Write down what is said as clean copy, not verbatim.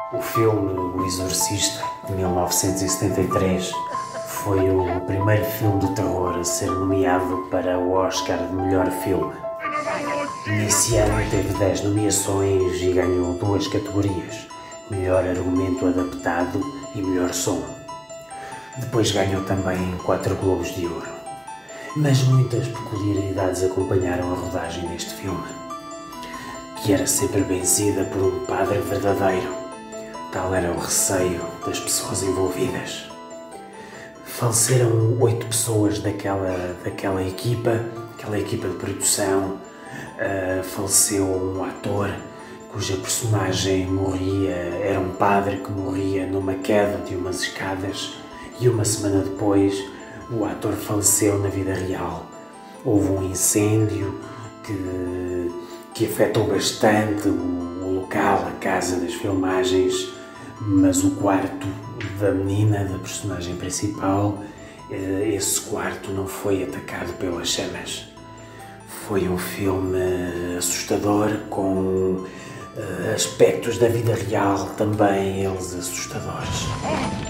O filme O Exorcista, de 1973, foi o primeiro filme de terror a ser nomeado para o Oscar de melhor filme. Nesse ano teve 10 nomeações e ganhou 2 categorias: melhor argumento adaptado e melhor som. Depois ganhou também 4 Globos de Ouro. Mas muitas peculiaridades acompanharam a rodagem deste filme, que era sempre vencida por um padre verdadeiro. Tal era o receio das pessoas envolvidas. Faleceram 8 pessoas daquela equipa de produção. Faleceu um ator cuja personagem morria, era um padre que morria numa queda de umas escadas, e uma semana depois o ator faleceu na vida real. Houve um incêndio que afetou bastante o local, a casa das filmagens, mas o quarto da menina, da personagem principal, esse quarto não foi atacado pelas chamas. Foi um filme assustador, com aspectos da vida real também eles assustadores.